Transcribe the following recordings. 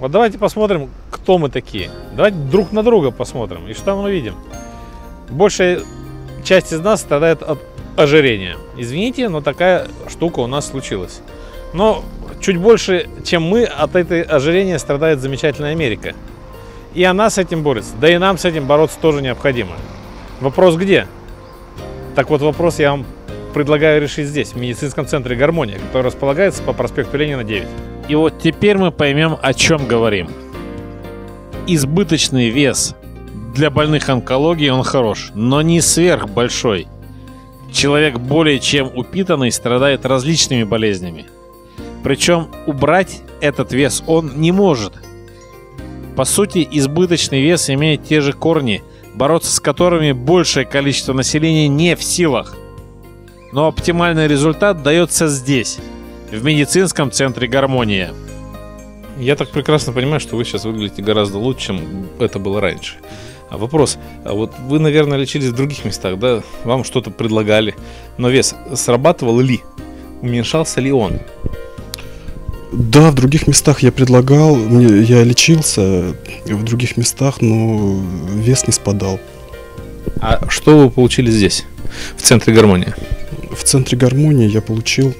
Вот давайте посмотрим, кто мы такие. Давайте друг на друга посмотрим. И что мы видим? Большая часть из нас страдает от ожирения. Извините, но такая штука у нас случилась. Но чуть больше, чем мы, от этой ожирения страдает замечательная Америка. И она с этим борется. Да и нам с этим бороться тоже необходимо. Вопрос где? Так вот, вопрос я вам предлагаю решить здесь, в медицинском центре «Гармония», который располагается по проспекту Ленина, 9. И вот теперь мы поймем, о чем говорим. Избыточный вес для больных онкологией он хорош, но не сверхбольшой. Человек более чем упитанный страдает различными болезнями. Причем убрать этот вес он не может. По сути, избыточный вес имеет те же корни, бороться с которыми большее количество населения не в силах. Но оптимальный результат дается здесь, в медицинском центре «Гармония». Я так прекрасно понимаю, что вы сейчас выглядите гораздо лучше, чем это было раньше. Вопрос, вот вы, наверное, лечились в других местах, да? Вам что-то предлагали, но вес срабатывал ли? Уменьшался ли он? Да, в других местах я предлагал, я лечился в других местах, но вес не спадал. А что вы получили здесь, в центре «Гармония»? В центре «Гармонии» я получил,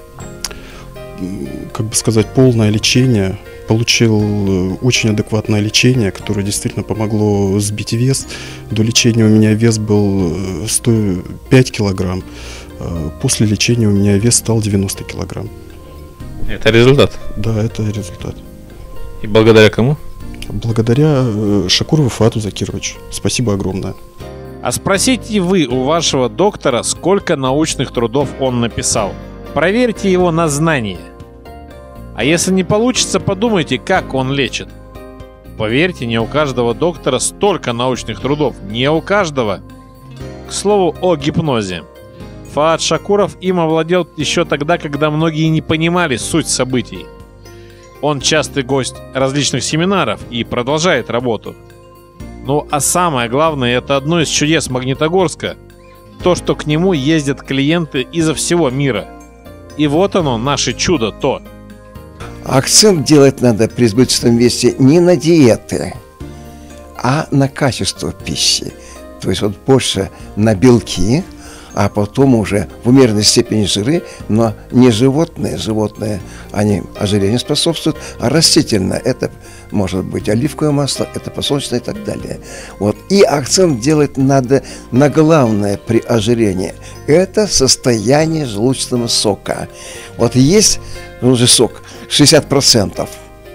как бы сказать, полное лечение. Получил очень адекватное лечение, которое действительно помогло сбить вес. До лечения у меня вес был 105 килограмм. После лечения у меня вес стал 90 килограмм. Это результат? Да, это результат. И благодаря кому? Благодаря Шакурову Фуату Закировичу. Спасибо огромное. А спросите вы у вашего доктора, сколько научных трудов он написал. Проверьте его на знание. А если не получится, подумайте, как он лечит. Поверьте, не у каждого доктора столько научных трудов. Не у каждого. К слову о гипнозе. Фуат Шакуров им овладел еще тогда, когда многие не понимали суть событий. Он частый гость различных семинаров и продолжает работу. Ну а самое главное, это одно из чудес Магнитогорска. То, что к нему ездят клиенты изо всего мира. И вот оно, наше чудо-то. Акцент делать надо при избыточном весе не на диеты, а на качество пищи. То есть вот больше на белки, а потом уже в умеренной степени жиры, но не животные. Животные, они ожирению способствуют, а растительное, это может быть оливковое масло, это подсолнечное и так далее. Вот. И акцент делать надо на главное при ожирении. Это состояние желудочного сока. Вот есть уже сок 60%,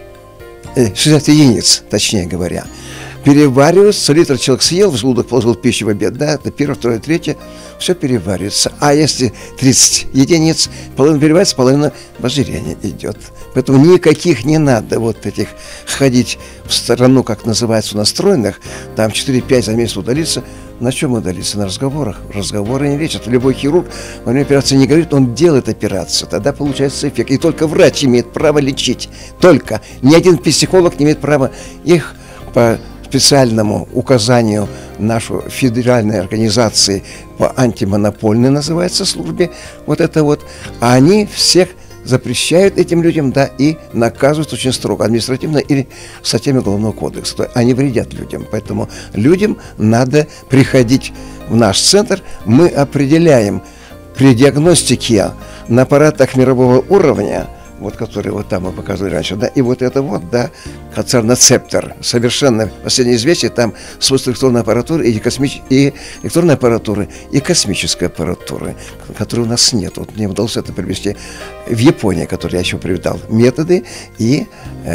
60 единиц, точнее говоря, переваривается, литр человек съел, в желудок положил пищу в обед, да, это первое, второе, третье, все переваривается. А если 30 единиц, половина переваривается, половина в ожирение идет. Поэтому никаких не надо вот этих ходить в сторону, как называется, настроенных, там 4-5 за месяц удалиться. На чем удалиться? На разговорах. Разговоры не лечат. Любой хирург во время операции не говорит, он делает операцию. Тогда получается эффект. И только врач имеет право лечить. Только. Ни один психолог не имеет права их по специальному указанию нашу федеральной организации по антимонопольной, называется, службе, вот это вот, а они всех запрещают этим людям, да, и наказывают очень строго, административно или статьями Уголовного кодекса. Они вредят людям, поэтому людям надо приходить в наш центр. Мы определяем при диагностике на аппаратах мирового уровня, вот который вот там мы показывали раньше, да, и вот это вот, да, Церноцептор, совершенно последнее известие, там свойства электронной аппаратуры и электронной аппаратуры, и космической аппаратуры, которой у нас нет. Вот мне удалось это привести в Японии, который я еще привитал, методы, и,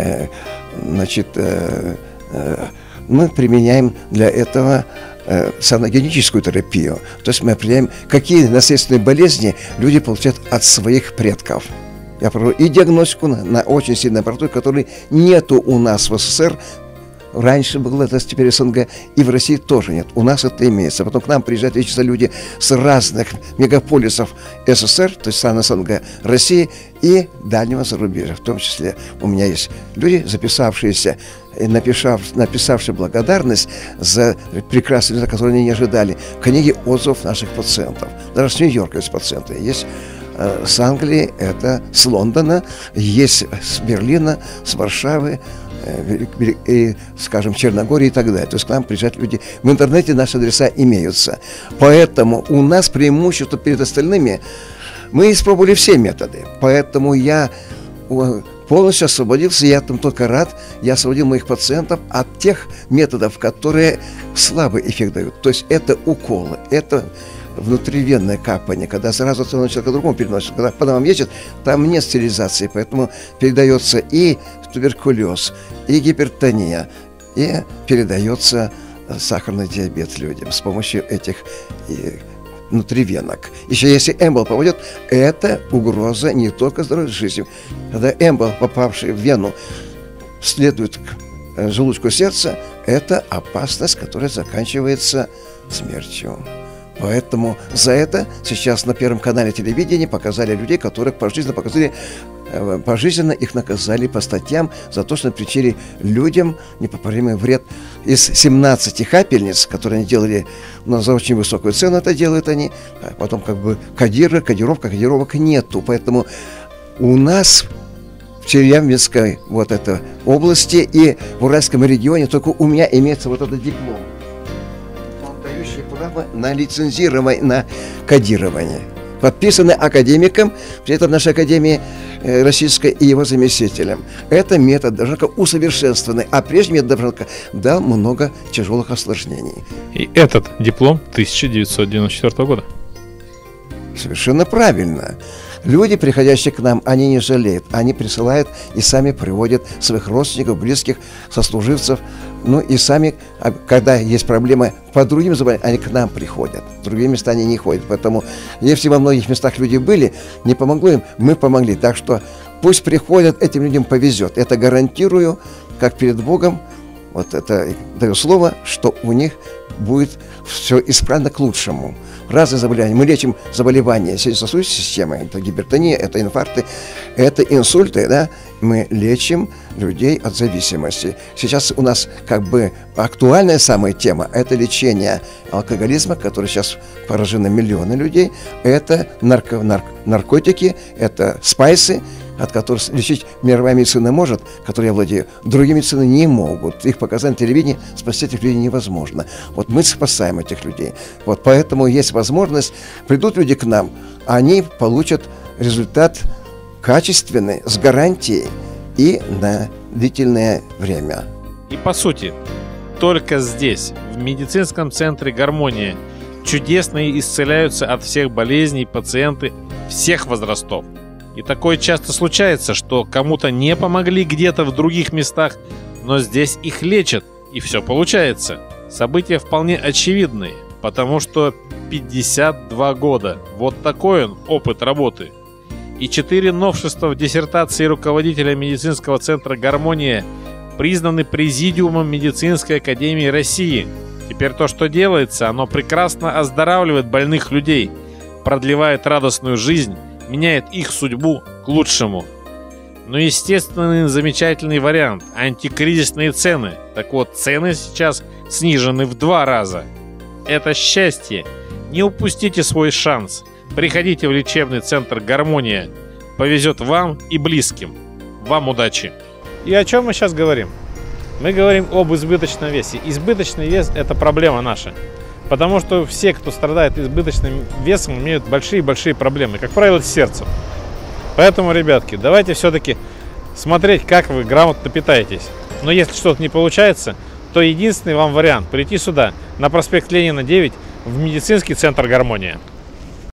мы применяем для этого саногенетическую терапию. То есть мы определяем, какие наследственные болезни люди получают от своих предков. Я провожу и диагностику на очень сильной аппаратуре, которой нету у нас в СССР. Раньше было это, теперь СНГ, и в России тоже нет. У нас это имеется. Потом к нам приезжают лечиться люди с разных мегаполисов СССР, то есть стран СНГ, России и дальнего зарубежья. В том числе у меня есть люди, записавшиеся, написавшие благодарность за прекрасный результат, который они не ожидали. В книге отзывов наших пациентов. Даже с Нью-Йорка есть пациенты. Есть с Англии, это с Лондона, есть с Берлина, с Варшавы, скажем, Черногории и так далее. То есть к нам приезжают люди. В интернете наши адреса имеются. Поэтому у нас преимущество перед остальными. Мы испробовали все методы. Поэтому я полностью освободился. Я там только рад. Я освободил моих пациентов от тех методов, которые слабый эффект дают. То есть это уколы, это внутривенное капание, когда сразу от одного человека к другому переносится. Когда по домам ездят, там нет стерилизации, поэтому передается и туберкулез, и гипертония, и передается сахарный диабет людям с помощью этих внутривенок. Еще если эмбол попадет, это угроза не только здоровью жизни. Когда эмбол, попавший в вену, следует к желудочку сердца, это опасность, которая заканчивается смертью. Поэтому за это сейчас на Первом канале телевидения показали людей, которых пожизненно их наказали по статьям за то, что причинили людям непоправимый вред. Из 17 капельниц, которые они делали, но за очень высокую цену это делают они, а потом как бы кодировок нету. Поэтому у нас в Челябинской вот этой области и в Уральском регионе только у меня имеется вот этот диплом, дающий право на лицензирование, на кодирование, подписанный академиком, при этом нашей академии российской и его заместителем. Это метод Довженко усовершенствованный, а прежний метод Довженко дал много тяжелых осложнений. И этот диплом 1994 года. Совершенно правильно. Люди, приходящие к нам, они не жалеют. Они присылают и сами приводят своих родственников, близких, сослуживцев. Ну и сами, когда есть проблемы по другим заболеваниям, они к нам приходят. В другие места они не ходят. Поэтому, если во многих местах люди были, не помогло им, мы помогли. Так что пусть приходят, этим людям повезет. Это гарантирую, как перед Богом, вот это даю слово, что у них будет все исправно к лучшему. Разные заболевания. Мы лечим заболевания сердечно-сосудистой системы. Это гипертония, это инфаркты, это инсульты. Да? Мы лечим людей от зависимости. Сейчас у нас как бы актуальная самая тема – это лечение алкоголизма, который сейчас поражено миллионы людей. Это наркотики, это спайсы, от которых лечить мировая медицина может, которой я владею, другие медицины не могут. Их показания телевидения спасти этих людей невозможно. Вот мы спасаем этих людей. Вот поэтому есть возможность, придут люди к нам, они получат результат качественный, с гарантией и на длительное время. И по сути, только здесь, в медицинском центре «Гармония», чудесно исцеляются от всех болезней пациенты всех возрастов. И такое часто случается, что кому-то не помогли где-то в других местах, но здесь их лечат, и все получается. События вполне очевидные, потому что 52 года. Вот такой он опыт работы. И 4 новшества в диссертации руководителя медицинского центра «Гармония» признаны Президиумом Медицинской академии России. Теперь то, что делается, оно прекрасно оздоравливает больных людей, продлевает радостную жизнь, меняет их судьбу к лучшему. Но естественный замечательный вариант – антикризисные цены. Так вот, цены сейчас снижены в 2 раза. Это счастье. Не упустите свой шанс. Приходите в лечебный центр «Гармония». Повезет вам и близким. Вам удачи. И о чем мы сейчас говорим? Мы говорим об избыточном весе. Избыточный вес – это проблема наша. Потому что все, кто страдает избыточным весом, имеют большие-большие проблемы. Как правило, с сердцем. Поэтому, ребятки, давайте все-таки смотреть, как вы грамотно питаетесь. Но если что-то не получается, то единственный вам вариант – прийти сюда, на проспект Ленина, 9, в медицинский центр «Гармония».